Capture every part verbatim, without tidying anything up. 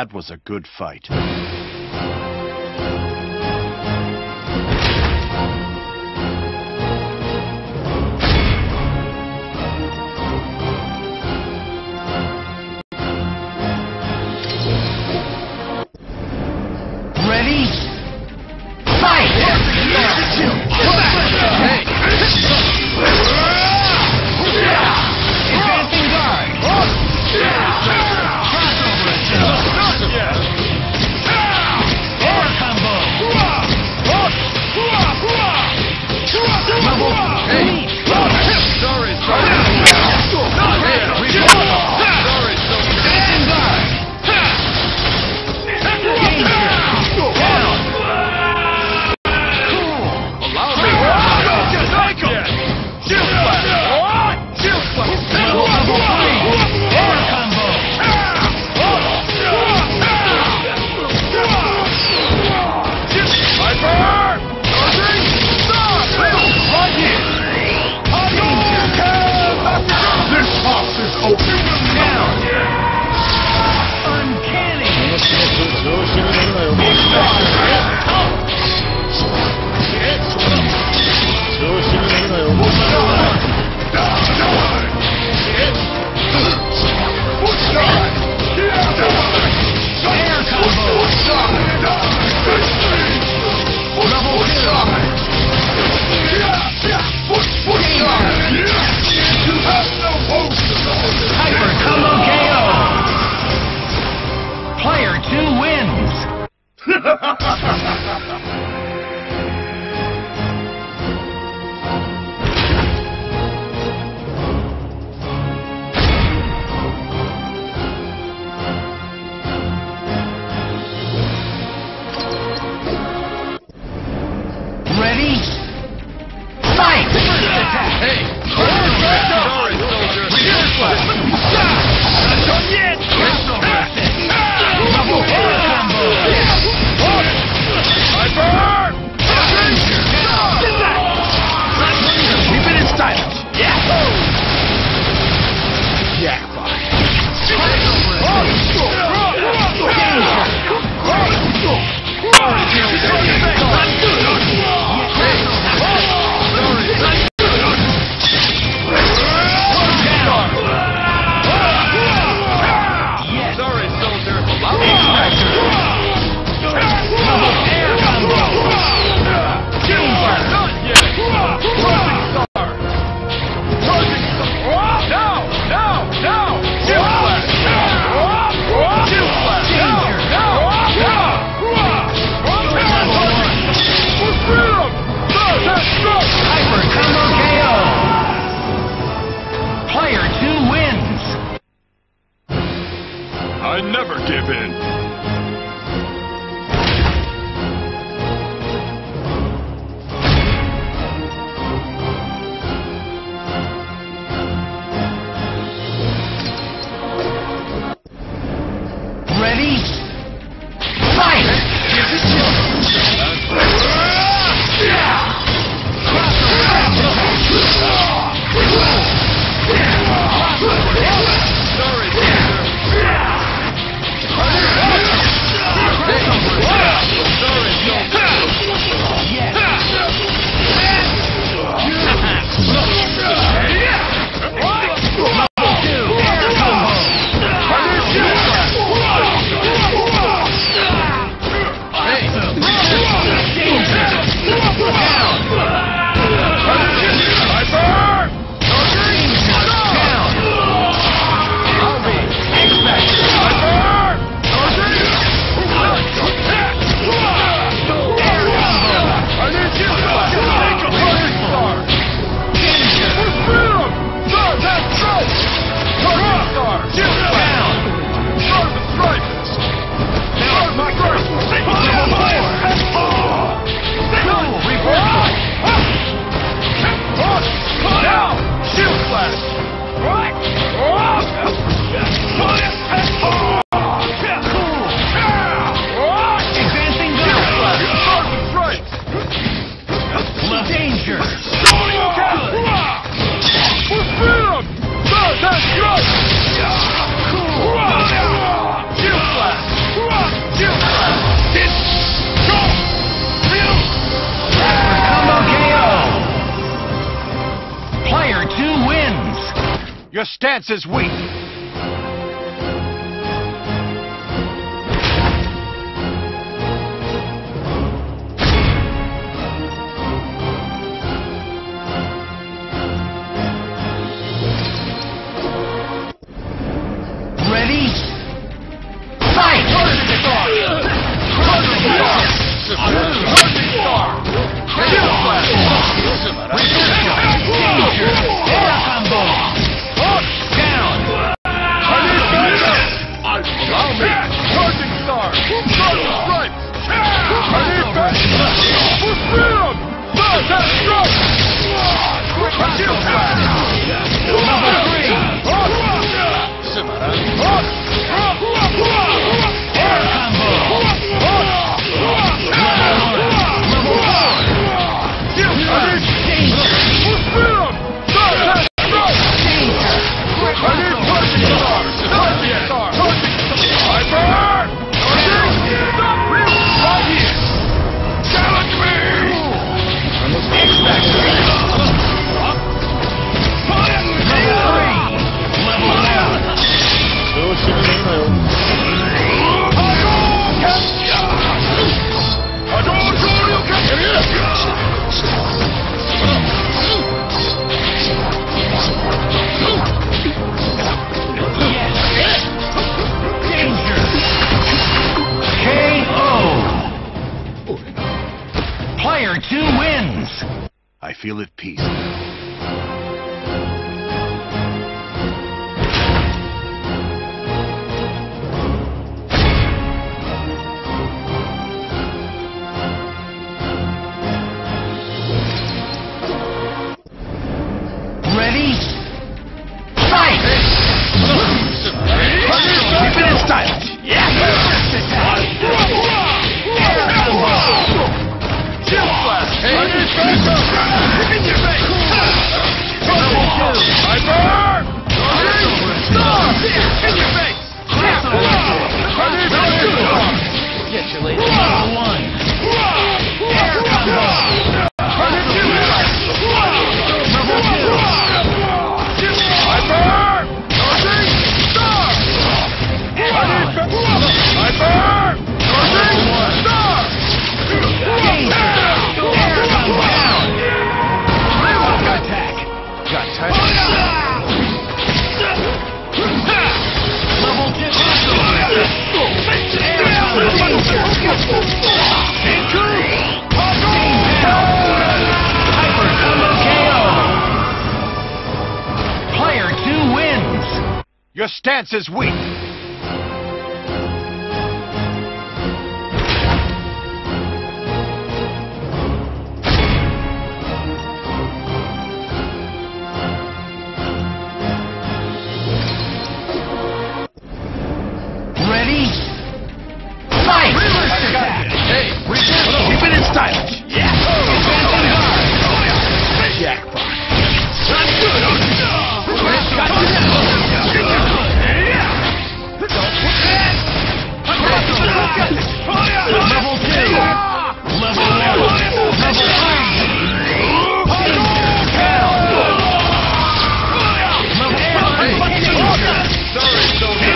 That was a good fight. Ready? Fight! Advancing guard! Crossover attack! Air combo! Level three! Sorry, sorry. Advancing guard! Ready? Fight! Hey! Sorry, soldier. Not done yet! Double air combo! Hyper! Keep it in silence. Yeah! Jackpot. Sorry, soldier. I never give in. Ready? Fight! Sorry, soldier. Your stance is weak. Ready? Fight! Air combo! Down! Allow me! Charging star! Charging stripes! I need back! For freedom! First and strike! Shield blast! Number three! Air combo! Player two wins. I feel at peace. Ready? Fight! Keep it in style. Yeah! Air combo! Shield blast! Hey! In your face! Double two! Hyper! Star! In your face! Get you later. Number one! Air combo! Number two! Hyper! Charging! Star! Hyper! Charging! Star! Air combo! Down! Attack. Got touch. Level two! Air combo! Hyper combo K O! Player two wins! Your stance is weak. Ready? Fight! Hey! Keep it in style. Yeah! Jackpot. Level two! Level one! Level three! Sorry, soldier!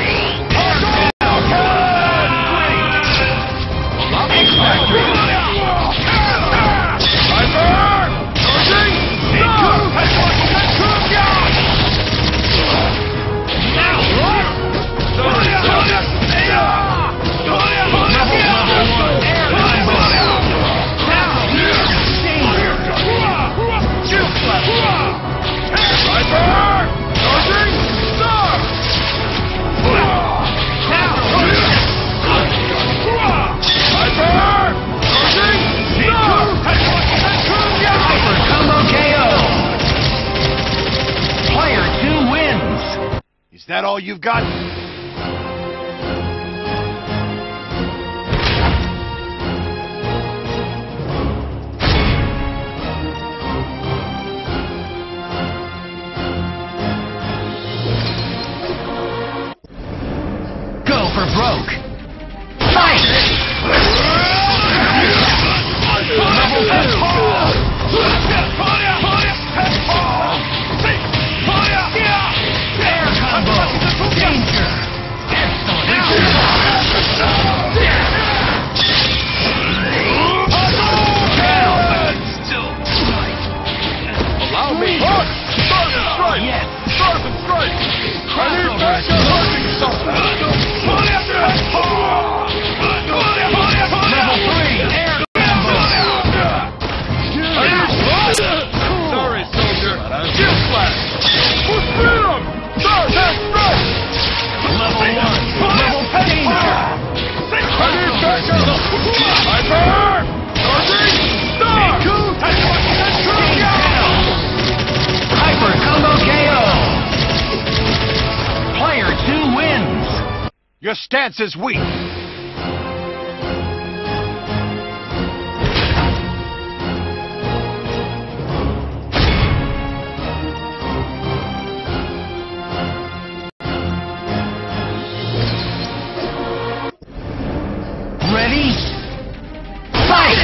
Is that all you've got? Go for broke! Fight! Level two! Your stance is weak. Ready? Fight!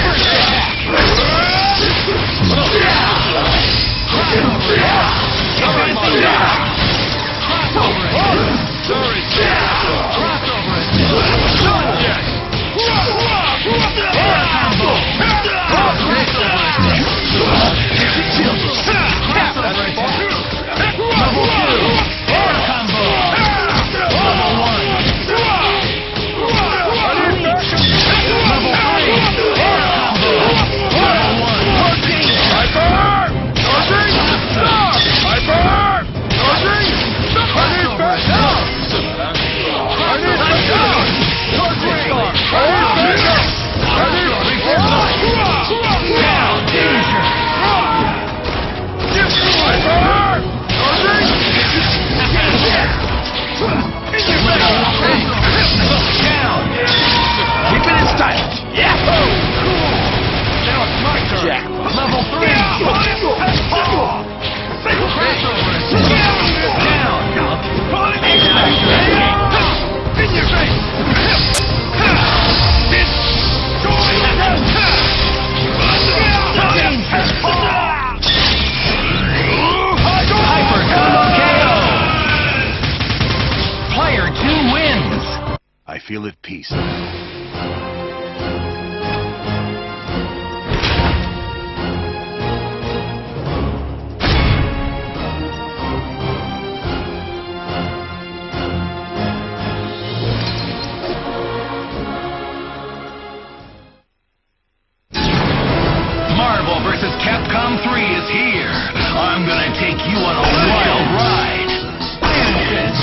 I feel at peace. Marvel versus Capcom three is here. I'm gonna take you on a wild ride. Iron Fist.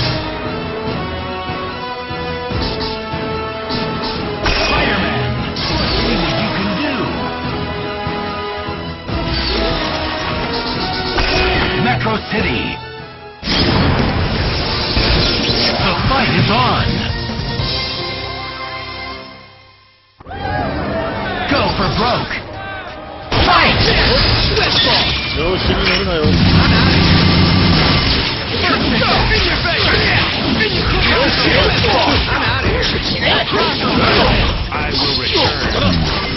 Spider-Man. Let's see what you can do. Metro City. The fight is on. Go for broke. Fight! I will return.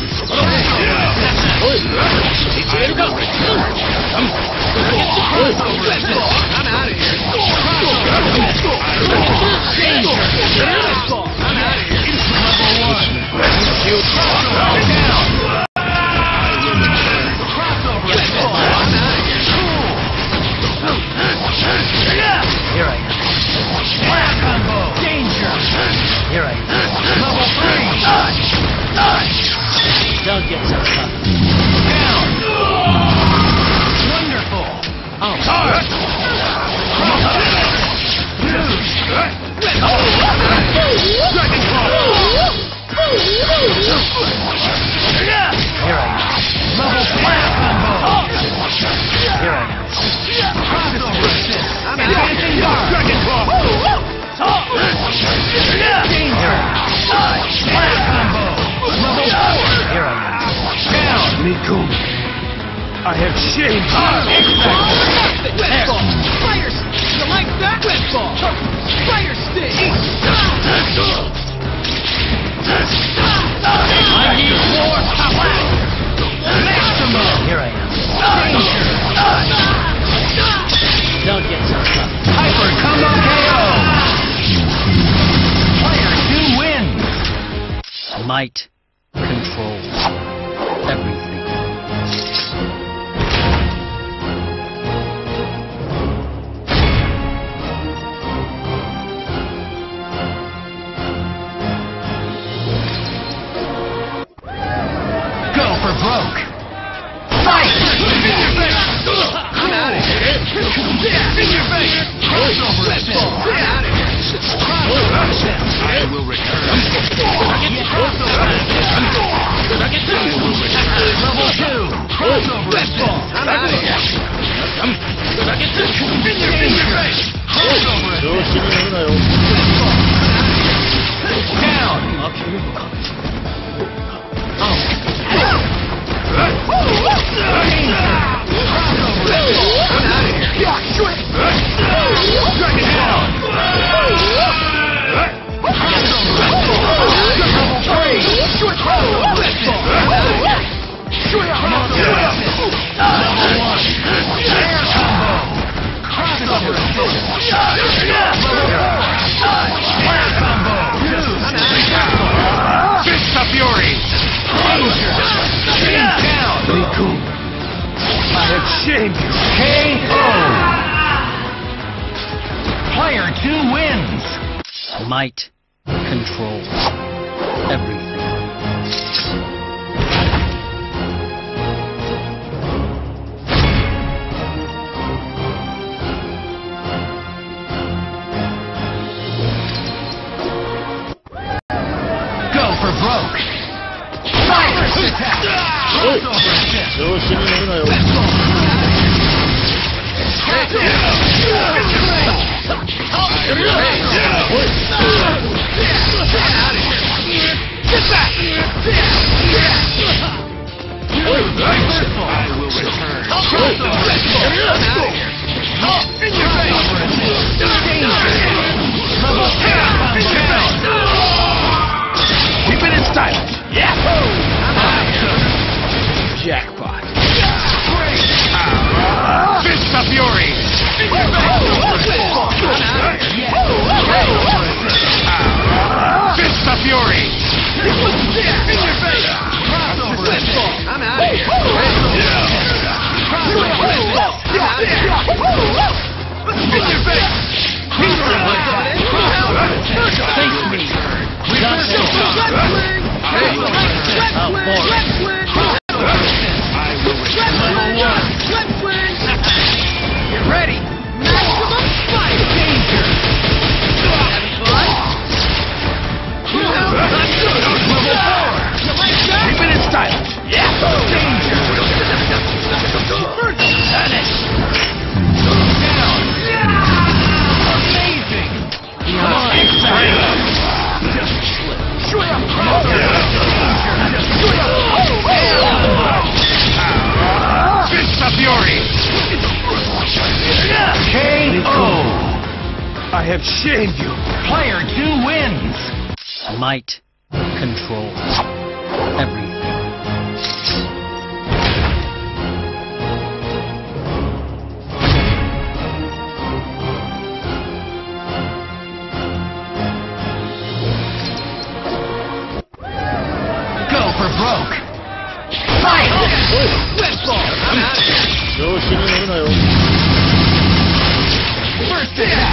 Here I am. Fire combo! Danger! Here I am. Level three! Don't get so tough. Down! Wonderful! Oh. Dragon Claw! Here I am. Level fire combo! Here I am. Crossover assist! Advancing guard! Dragon Claw! Danger! Fire combo! Level four! Here I am. Down! Mikumi, I have shame. Wet ball! Fire stick! You like that? Wet ball! Fire stick! I need more power! Maximum! Here I am. Danger! Don't get so tough. Hyper combo K O! Player two wins! Might controls everything. Go for broke! Fight! I'm out of here! In your face! Crossover assist! I'm out of here! Crossover assist! I will return. Crossover assist! Level two! Crossover assist! I'm out of here! In your face! Crossover assist! Down. Fist of Fury! Riku, I have shamed you. K O. Player two wins. Might controls everything. Go for broke. Virus attack. Crossover assist. 調子に乗るなよ。 Get back! I will return. In your Keep it in silence. Jackpot. Fist of Fury! Fist of Fury! I'm out of here. In your face. Face me. Get ready. Maximum fire. Danger. You like that? Keep it in silence. Vanish. Amazing. Come on, Fist of Fury! K O. I have shamed you. Player two wins. Might controls everything. Go for broke. Fight! Windfall. I'm out of here. 調子に乗るなよ。 First attack.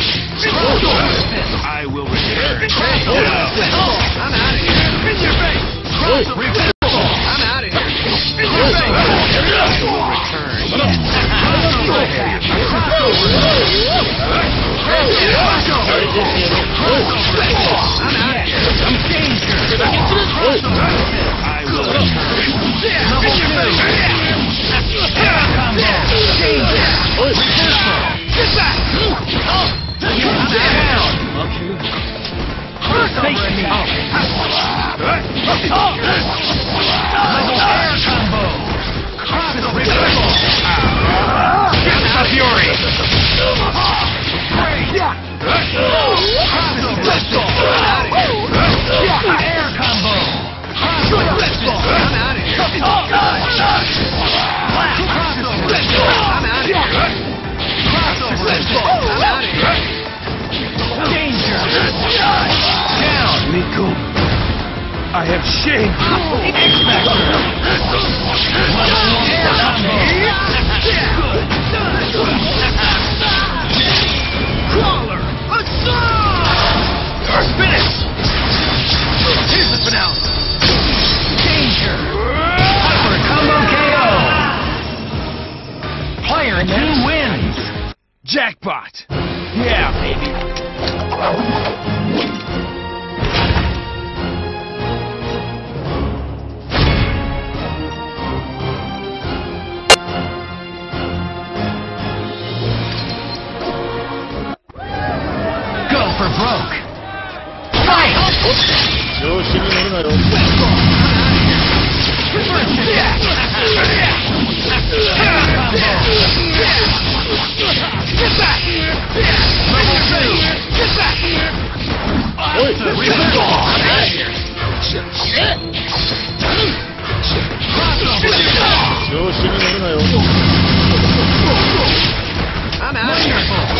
I will return. I'm out of here. In your face. I'm out of here. In your face. I will return. I'm out of here. I'm danger. I will return. Double kill. Air combo. Danger. Get back. Down. Face me. Double air combo. Fist of Fury! Air combo. I'm out of here. I'm out of here. I'm out of here. Danger. Down. Riku, I have shamed you. X-Factor. Air combo. Crawler. Assault. Finish. Here's the finale. Danger. Hyper combo K O. Player two wins. Jackpot. Yeah, baby. Go for broke. Fight! 調子に乗るなよ。おい、調子に乗るなよ。 I'm out of here.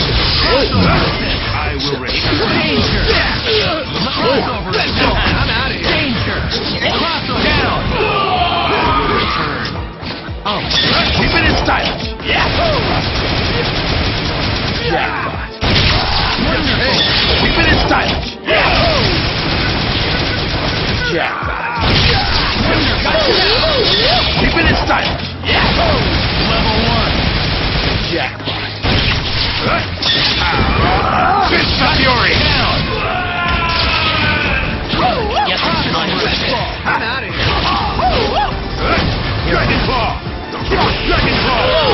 I will return. Crossover is gone. I'm out of here. Danger. Crossover down. Return. Oh, keep it in style. Yeah. Jackpot. Wonderful. Keep it in style. Yeah. Jackpot. Wonderful. Keep it in style. Yeah. Level one. Jackpot. Fist of Fury! Yes, I'm out of here. Dragon Claw! Dragon Claw!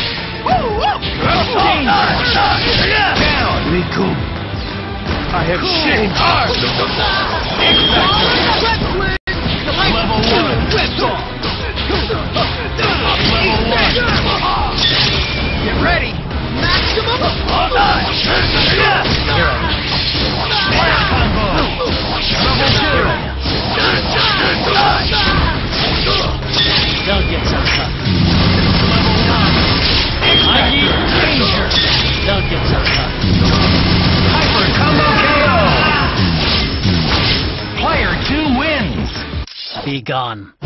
Down! Recoup! I have shamed hard! Level one! Level one! Get ready. Maximum. Fire combo! Level two! They'll get some cut. Level one! I need danger! They'll get some cut. Hyper combo K O! Player two wins! Be gone.